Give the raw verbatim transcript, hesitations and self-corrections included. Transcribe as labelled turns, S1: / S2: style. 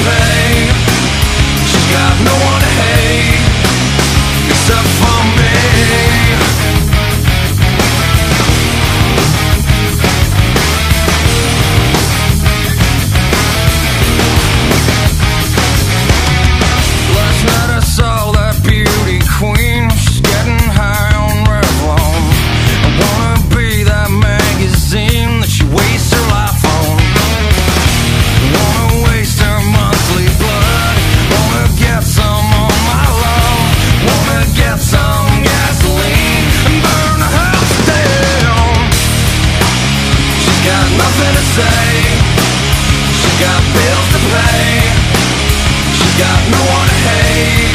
S1: pay. She's got no one to hate except for me. Last night I saw that beauty queen. She's getting high on Revlon. I wanna be that magazine that she wastes her life on. Wanna waste her monthly blood. Wanna get some on my love. Wanna get some gasoline and burn the house down. She's got nothing to say. She's got bills to pay. She's got no one to hate